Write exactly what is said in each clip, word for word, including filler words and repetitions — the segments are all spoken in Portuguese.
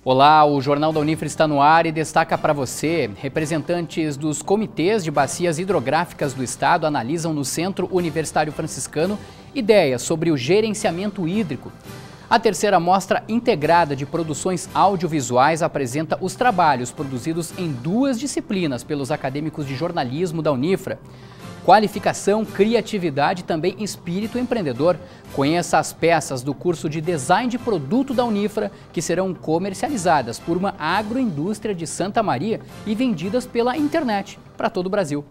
Olá, o Jornal da Unifra está no ar e destaca para você: representantes dos comitês de bacias hidrográficas do Estado analisam no Centro Universitário Franciscano ideias sobre o gerenciamento hídrico. A terceira mostra integrada de produções audiovisuais apresenta os trabalhos produzidos em duas disciplinas pelos acadêmicos de jornalismo da Unifra. Qualificação, criatividade e também espírito empreendedor. Conheça as peças do curso de Design de Produto da Unifra que serão comercializadas por uma agroindústria de Santa Maria e vendidas pela internet para todo o Brasil.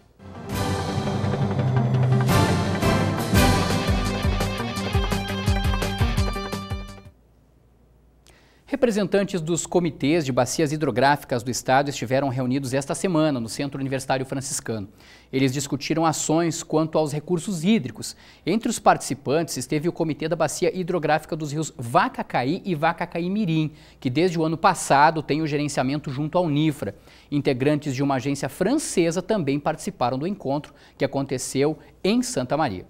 Representantes dos comitês de bacias hidrográficas do Estado estiveram reunidos esta semana no Centro Universitário Franciscano. Eles discutiram ações quanto aos recursos hídricos. Entre os participantes esteve o Comitê da Bacia Hidrográfica dos rios Vacacaí e Vacacaí-Mirim, que desde o ano passado tem o gerenciamento junto à Unifra. Integrantes de uma agência francesa também participaram do encontro, que aconteceu em Santa Maria.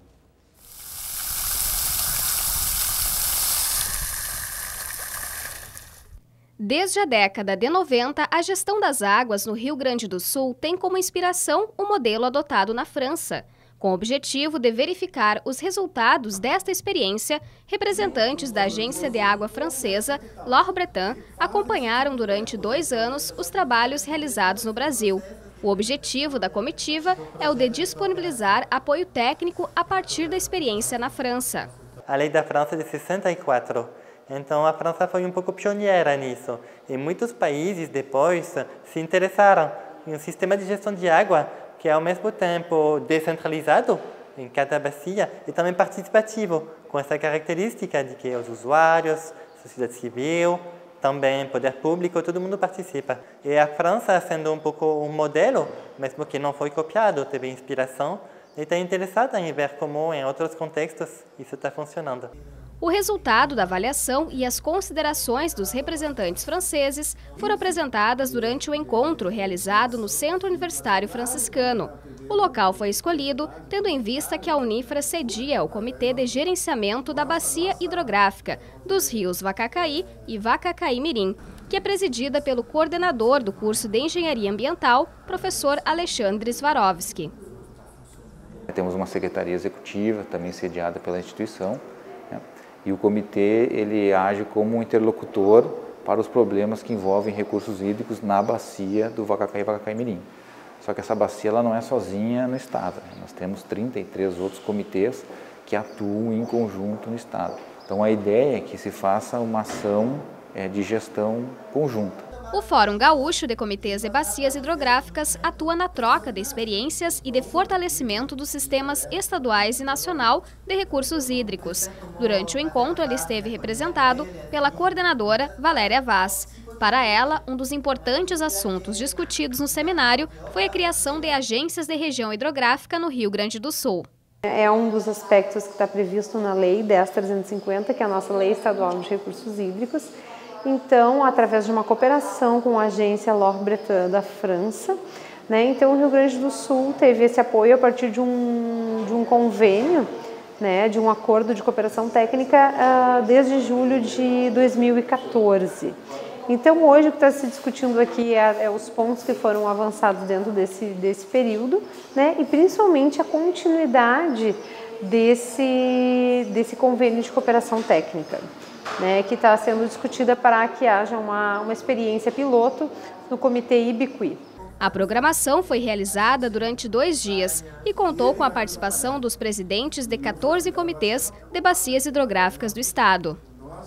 Desde a década de noventa, a gestão das águas no Rio Grande do Sul tem como inspiração o modelo adotado na França. Com o objetivo de verificar os resultados desta experiência, representantes da agência de água francesa, Lohr Breton, acompanharam durante dois anos os trabalhos realizados no Brasil. O objetivo da comitiva é o de disponibilizar apoio técnico a partir da experiência na França. A lei da França é de sessenta e quatro. Então a França foi um pouco pioneira nisso. E muitos países depois se interessaram em um sistema de gestão de água que é ao mesmo tempo descentralizado em cada bacia e também participativo, com essa característica de que os usuários, sociedade civil, também poder público, todo mundo participa. E a França, sendo um pouco um modelo, mesmo que não foi copiado, teve inspiração, e está interessada em ver como em outros contextos isso está funcionando. O resultado da avaliação e as considerações dos representantes franceses foram apresentadas durante o encontro realizado no Centro Universitário Franciscano. O local foi escolhido tendo em vista que a Unifra cedia ao Comitê de Gerenciamento da Bacia Hidrográfica dos rios Vacacaí e Vacacaí-Mirim, que é presidida pelo coordenador do curso de Engenharia Ambiental, professor Alexandre Swarovski. Temos uma secretaria executiva, também sediada pela instituição, né? E o comitê ele age como um interlocutor para os problemas que envolvem recursos hídricos na bacia do Vacacaí e Vacacaí-Mirim. Só que essa bacia ela não é sozinha no Estado, né? Nós temos trinta e três outros comitês que atuam em conjunto no Estado. Então a ideia é que se faça uma ação é, de gestão conjunta. O Fórum Gaúcho de Comitês de Bacias Hidrográficas atua na troca de experiências e de fortalecimento dos sistemas estaduais e nacional de recursos hídricos. Durante o encontro, ele esteve representado pela coordenadora Valéria Vaz. Para ela, um dos importantes assuntos discutidos no seminário foi a criação de agências de região hidrográfica no Rio Grande do Sul. É um dos aspectos que está previsto na Lei dez mil trezentos e cinquenta, que é a nossa Lei Estadual de Recursos Hídricos. Então, através de uma cooperação com a agência Lohr Breton da França, né, então o Rio Grande do Sul teve esse apoio a partir de um, de um convênio, né, de um acordo de cooperação técnica uh, desde julho de dois mil e quatorze. Então, hoje o que está se discutindo aqui é, é os pontos que foram avançados dentro desse, desse período, né, e principalmente a continuidade desse, desse convênio de cooperação técnica, né, que está sendo discutida para que haja uma, uma experiência piloto no Comitê Ibiqui. A programação foi realizada durante dois dias e contou com a participação dos presidentes de quatorze comitês de bacias hidrográficas do Estado.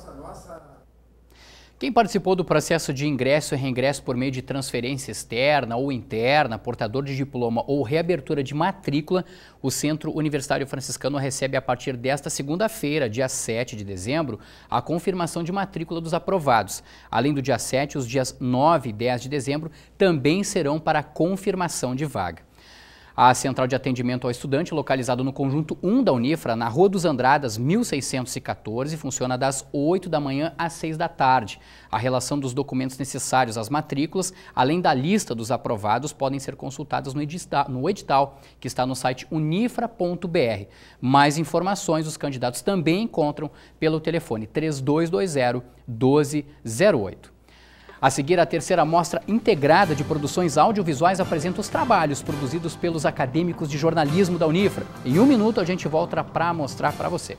Quem participou do processo de ingresso e reingresso por meio de transferência externa ou interna, portador de diploma ou reabertura de matrícula, o Centro Universitário Franciscano recebe a partir desta segunda-feira, dia sete de dezembro, a confirmação de matrícula dos aprovados. Além do dia sete, os dias nove e dez de dezembro também serão para confirmação de vaga. A Central de Atendimento ao Estudante, localizada no Conjunto um da Unifra, na Rua dos Andradas, mil seiscentos e quatorze, funciona das oito da manhã às seis da tarde. A relação dos documentos necessários às matrículas, além da lista dos aprovados, podem ser consultadas no edital, no edital que está no site unifra ponto br. Mais informações os candidatos também encontram pelo telefone três dois dois zero, doze zero oito. A seguir, a terceira mostra integrada de produções audiovisuais apresenta os trabalhos produzidos pelos acadêmicos de jornalismo da Unifra. Em um minuto a gente volta para mostrar para você.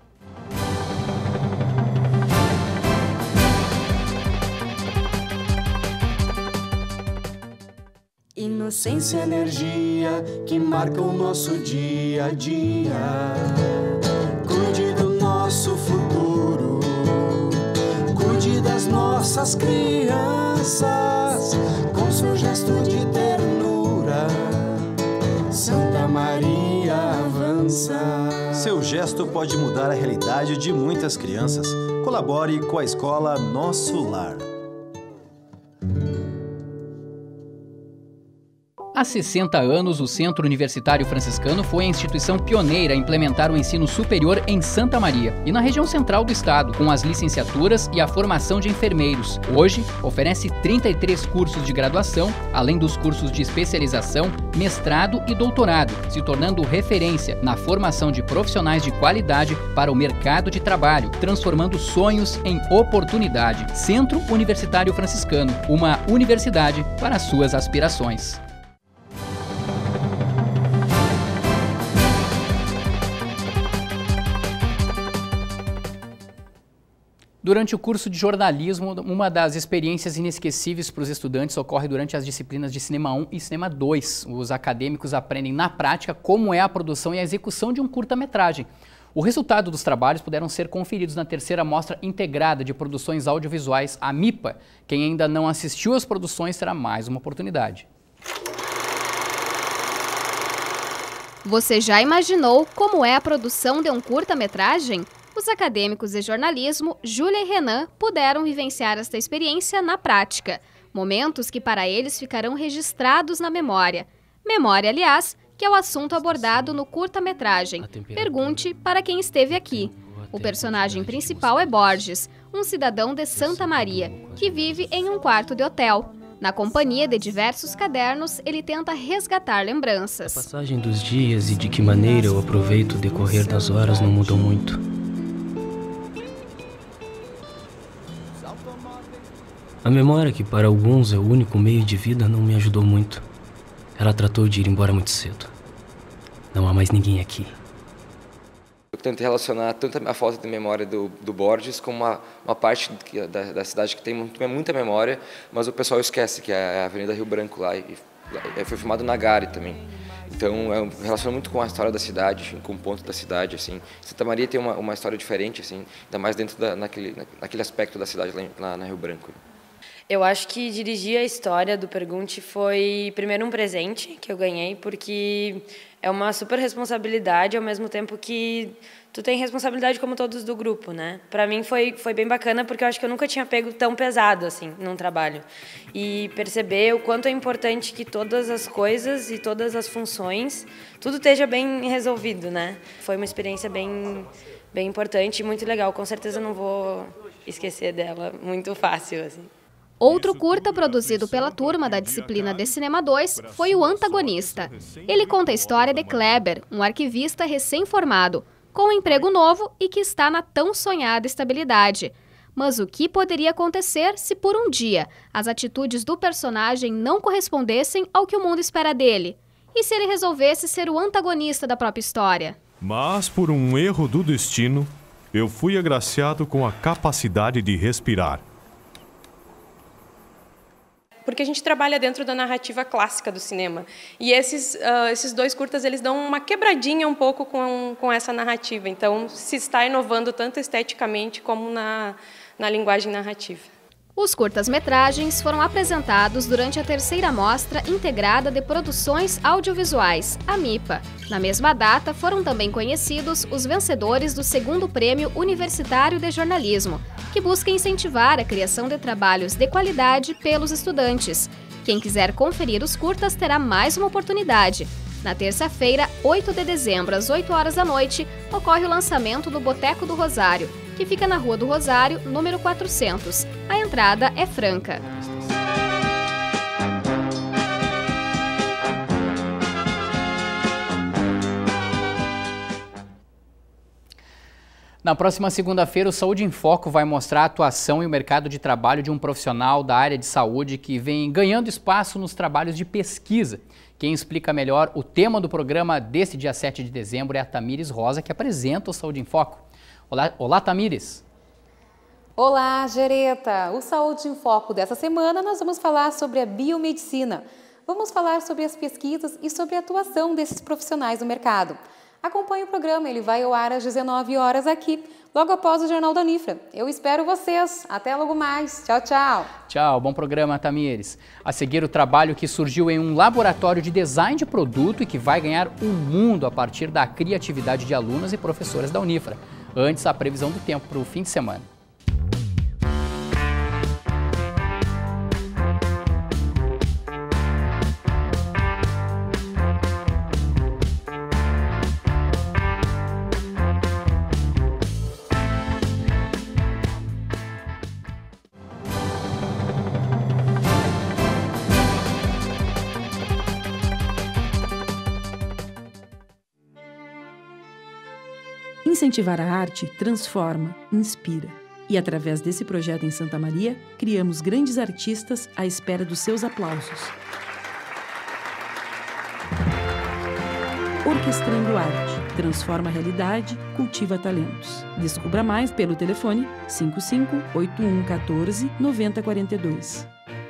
Inocência, energia que marca o nosso dia a dia. Cuide do nosso futuro, cuide das nossas crianças, com seu gesto de ternura, Santa Maria avança. Seu gesto pode mudar a realidade de muitas crianças. Colabore com a escola Nosso Lar. Há sessenta anos, o Centro Universitário Franciscano foi a instituição pioneira a implementar o ensino superior em Santa Maria e na região central do estado, com as licenciaturas e a formação de enfermeiros. Hoje, oferece trinta e três cursos de graduação, além dos cursos de especialização, mestrado e doutorado, se tornando referência na formação de profissionais de qualidade para o mercado de trabalho, transformando sonhos em oportunidade. Centro Universitário Franciscano, uma universidade para suas aspirações. Durante o curso de jornalismo, uma das experiências inesquecíveis para os estudantes ocorre durante as disciplinas de Cinema um e Cinema dois. Os acadêmicos aprendem na prática como é a produção e a execução de um curta-metragem. O resultado dos trabalhos puderam ser conferidos na terceira mostra integrada de produções audiovisuais, a MIPA. Quem ainda não assistiu às produções terá mais uma oportunidade. Você já imaginou como é a produção de um curta-metragem? Os acadêmicos de jornalismo, Júlia e Renan, puderam vivenciar esta experiência na prática. Momentos que para eles ficarão registrados na memória. Memória, aliás, que é o assunto abordado no curta-metragem. Pergunte para quem esteve aqui. O personagem principal é Borges, um cidadão de Santa Maria, que vive em um quarto de hotel. Na companhia de diversos cadernos, ele tenta resgatar lembranças. A passagem dos dias e de que maneira eu aproveito o decorrer das horas não mudou muito. A memória, que para alguns é o único meio de vida, não me ajudou muito. Ela tratou de ir embora muito cedo. Não há mais ninguém aqui. Eu tento relacionar tanto a falta de memória do, do Borges como uma, uma parte da, da cidade que tem muita memória, mas o pessoal esquece, que é a Avenida Rio Branco lá. E foi filmado na Gare também. Então, eu relaciono muito com a história da cidade, com o ponto da cidade, assim. Santa Maria tem uma, uma história diferente, assim, ainda mais dentro da, naquele, naquele aspecto da cidade lá, lá na Rio Branco. Eu acho que dirigir a história do Pergunte foi, primeiro, um presente que eu ganhei, porque é uma super responsabilidade, ao mesmo tempo que tu tem responsabilidade como todos do grupo, né? Para mim foi, foi bem bacana, porque eu acho que eu nunca tinha pego tão pesado, assim, num trabalho. E perceber o quanto é importante que todas as coisas e todas as funções, tudo esteja bem resolvido, né? Foi uma experiência bem, bem importante e muito legal. Com certeza não vou esquecer dela muito fácil, assim. Outro curta produzido pela turma da disciplina de Cinema dois foi O Antagonista. Ele conta a história de Kleber, um arquivista recém-formado, com um emprego novo e que está na tão sonhada estabilidade. Mas o que poderia acontecer se por um dia as atitudes do personagem não correspondessem ao que o mundo espera dele? E se ele resolvesse ser o antagonista da própria história? Mas por um erro do destino, eu fui agraciado com a capacidade de respirar. Porque a gente trabalha dentro da narrativa clássica do cinema. E esses, uh, esses dois curtas, eles dão uma quebradinha um pouco com, com essa narrativa. Então, se está inovando tanto esteticamente como na, na linguagem narrativa. Os curtas-metragens foram apresentados durante a terceira mostra integrada de produções audiovisuais, a MIPA. Na mesma data, foram também conhecidos os vencedores do segundo Prêmio Universitário de Jornalismo, que busca incentivar a criação de trabalhos de qualidade pelos estudantes. Quem quiser conferir os curtas terá mais uma oportunidade. Na terça-feira, oito de dezembro, às oito horas da noite, ocorre o lançamento do Boteco do Rosário, que fica na Rua do Rosário, número quatrocentos. A entrada é franca. Na próxima segunda-feira, o Saúde em Foco vai mostrar a atuação e o mercado de trabalho de um profissional da área de saúde que vem ganhando espaço nos trabalhos de pesquisa. Quem explica melhor o tema do programa deste dia sete de dezembro é a Tamires Rosa, que apresenta o Saúde em Foco. Olá, olá Tamires. Olá, Gereta! O Saúde em Foco dessa semana nós vamos falar sobre a biomedicina. Vamos falar sobre as pesquisas e sobre a atuação desses profissionais no mercado. Acompanhe o programa, ele vai ao ar às dezenove horas aqui, logo após o Jornal da Unifra. Eu espero vocês. Até logo mais. Tchau, tchau. Tchau, bom programa, Tamires. A seguir, o trabalho que surgiu em um laboratório de design de produto e que vai ganhar o mundo a partir da criatividade de alunos e professoras da Unifra. Antes, a previsão do tempo para o fim de semana. Incentivar a arte transforma, inspira. E através desse projeto em Santa Maria, criamos grandes artistas à espera dos seus aplausos. Orquestrando Arte. Transforma a realidade, cultiva talentos. Descubra mais pelo telefone cinco cinco oito um um quatro nove zero quatro dois.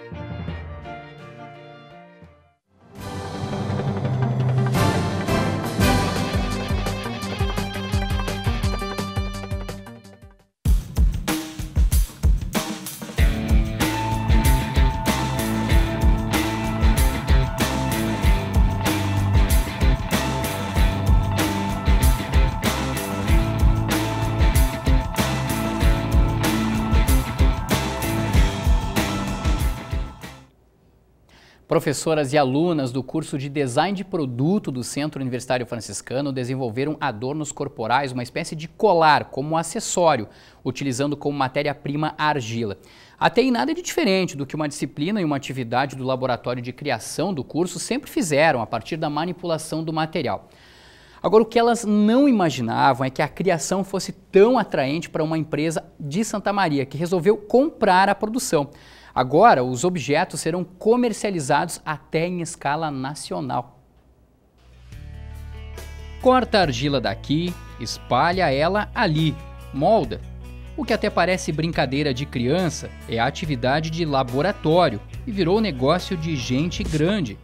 Professoras e alunas do curso de Design de Produto do Centro Universitário Franciscano desenvolveram adornos corporais, uma espécie de colar, como acessório, utilizando como matéria-prima a argila. Até aí nada de diferente do que uma disciplina e uma atividade do laboratório de criação do curso sempre fizeram, a partir da manipulação do material. Agora, o que elas não imaginavam é que a criação fosse tão atraente para uma empresa de Santa Maria, que resolveu comprar a produção. Agora, os objetos serão comercializados até em escala nacional. Corta a argila daqui, espalha ela ali, molda. O que até parece brincadeira de criança é a atividade de laboratório e virou negócio de gente grande.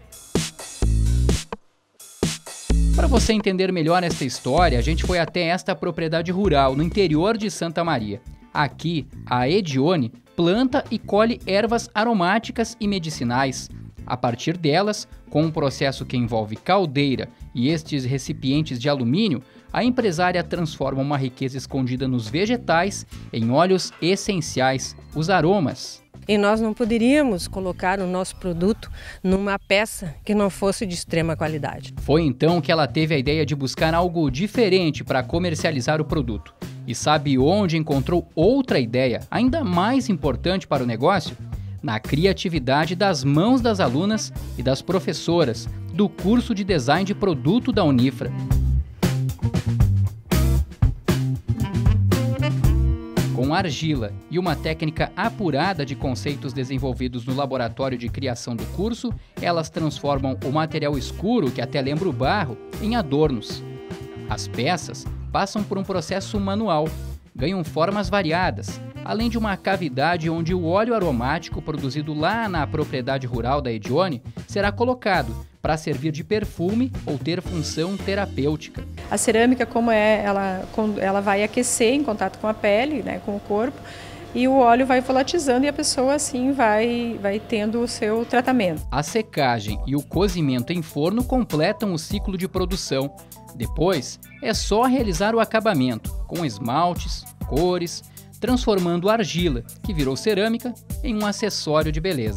Para você entender melhor esta história, a gente foi até esta propriedade rural no interior de Santa Maria. Aqui, a Edione planta e colhe ervas aromáticas e medicinais. A partir delas, com um processo que envolve caldeira e estes recipientes de alumínio, a empresária transforma uma riqueza escondida nos vegetais em óleos essenciais, os aromas. E nós não poderíamos colocar o nosso produto numa peça que não fosse de extrema qualidade. Foi então que ela teve a ideia de buscar algo diferente para comercializar o produto. E sabe onde encontrou outra ideia, ainda mais importante para o negócio? Na criatividade das mãos das alunas e das professoras do curso de Design de Produto da Unifra. Com argila e uma técnica apurada de conceitos desenvolvidos no laboratório de criação do curso, elas transformam o material escuro, que até lembra o barro, em adornos. As peças passam por um processo manual, ganham formas variadas, além de uma cavidade onde o óleo aromático produzido lá na propriedade rural da Edione será colocado para servir de perfume ou ter função terapêutica. A cerâmica, como é, ela, ela vai aquecer em contato com a pele, né, com o corpo, e o óleo vai volatizando e a pessoa assim vai, vai tendo o seu tratamento. A secagem e o cozimento em forno completam o ciclo de produção. Depois, é só realizar o acabamento, com esmaltes, cores, transformando a argila, que virou cerâmica, em um acessório de beleza.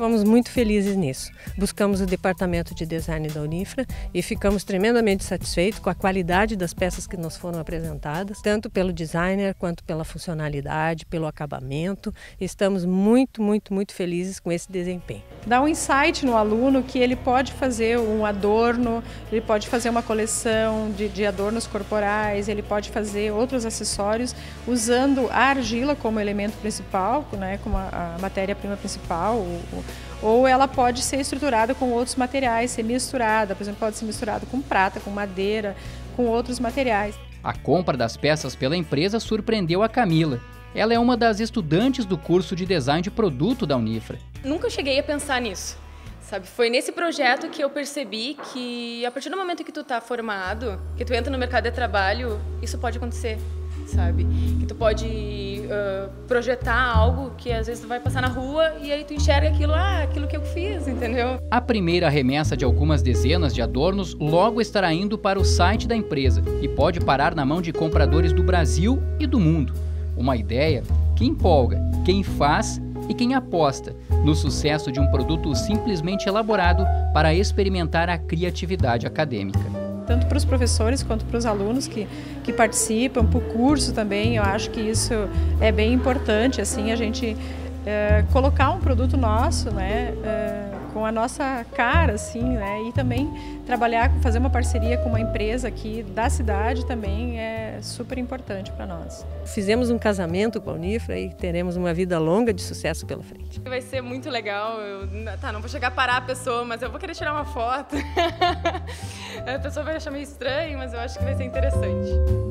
Fomos muito felizes nisso. Buscamos o departamento de design da Unifra e ficamos tremendamente satisfeitos com a qualidade das peças que nos foram apresentadas, tanto pelo designer quanto pela funcionalidade, pelo acabamento. Estamos muito, muito, muito felizes com esse desempenho. Dá um insight no aluno que ele pode fazer um adorno, ele pode fazer uma coleção de, de adornos corporais, ele pode fazer outros acessórios usando a argila como elemento principal, né, como a, a matéria-prima principal, ou, ou ela pode ser estruturada com outros materiais, ser misturada, por exemplo, pode ser misturada com prata, com madeira, com outros materiais. A compra das peças pela empresa surpreendeu a Camila. Ela é uma das estudantes do curso de design de produto da Unifra. Nunca cheguei a pensar nisso, sabe? Foi nesse projeto que eu percebi que a partir do momento que tu tá formado, que tu entra no mercado de trabalho, isso pode acontecer, sabe? Que tu pode uh, projetar algo que às vezes tu vai passar na rua e aí tu enxerga aquilo, ah, aquilo que eu fiz, entendeu? A primeira remessa de algumas dezenas de adornos logo estará indo para o site da empresa e pode parar na mão de compradores do Brasil e do mundo. Uma ideia que empolga quem faz e quem aposta no sucesso de um produto simplesmente elaborado para experimentar a criatividade acadêmica. Tanto para os professores quanto para os alunos que, que participam, para o curso também, eu acho que isso é bem importante, assim, a gente é, colocar um produto nosso, né, é, com a nossa cara, assim, né, e também trabalhar, fazer uma parceria com uma empresa aqui da cidade também é super importante para nós. Fizemos um casamento com a Unifra e teremos uma vida longa de sucesso pela frente. Vai ser muito legal, eu, tá, não vou chegar a parar a pessoa, mas eu vou querer tirar uma foto. A pessoa vai achar meio estranho, mas eu acho que vai ser interessante.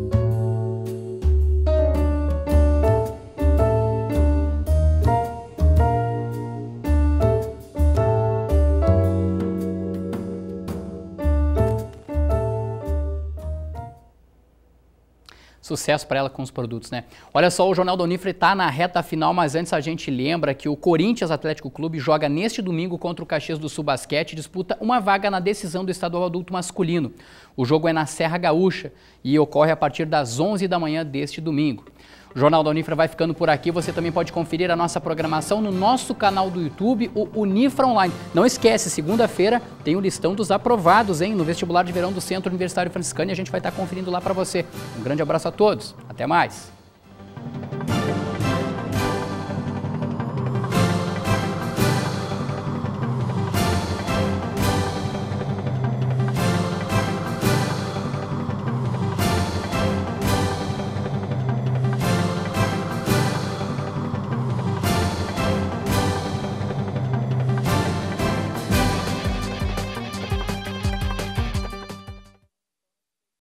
Sucesso para ela com os produtos, né? Olha só, o Jornal da Unifra está na reta final, mas antes a gente lembra que o Corinthians Atlético Clube joga neste domingo contra o Caxias do Sul Basquete e disputa uma vaga na decisão do estadual adulto masculino. O jogo é na Serra Gaúcha e ocorre a partir das onze da manhã deste domingo. O Jornal da Unifra vai ficando por aqui. Você também pode conferir a nossa programação no nosso canal do YouTube, o Unifra Online. Não esquece, segunda-feira tem o listão dos aprovados, hein, no vestibular de verão do Centro Universitário Franciscano e a gente vai estar conferindo lá para você. Um grande abraço a todos. Até mais.